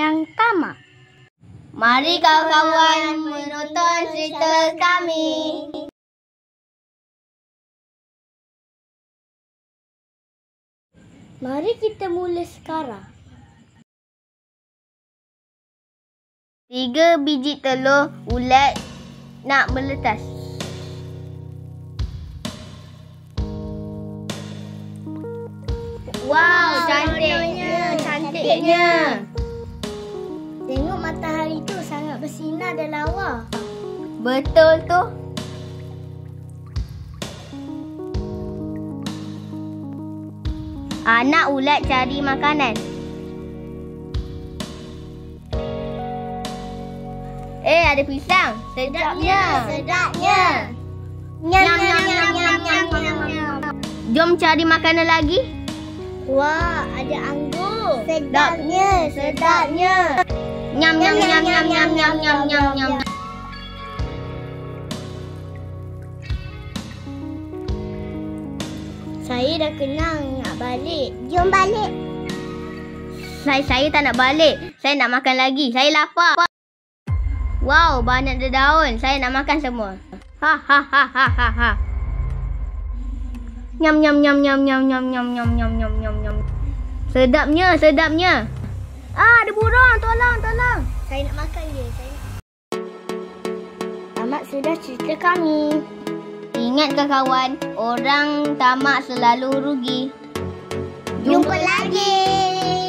yang tamak. Mari kawan-kawan menonton cerita kami. Mari kita mula sekarang. 3 biji telur ulat nak meletas. Wow, cantiknya. Tengok matahari tu sangat bersinar dan lawa. Betul tu. Anak ulat cari makanan. Ada pisang. Sedapnya. Nyam. Jom cari makanan lagi. Wah, ada anggur. Sedapnya. Nyam. Saya dah kenang nak balik. Jom balik. Saya tak nak balik. Saya nak makan lagi. Saya lapar. Wow, banyak daun. Saya nak makan semua. Ha. Nyam. Sedapnya. Ada burung. Tolong. Saya nak makan je. Tamat sudah cerita kami. Ingat kawan, orang tamak selalu rugi. Jumpa lagi.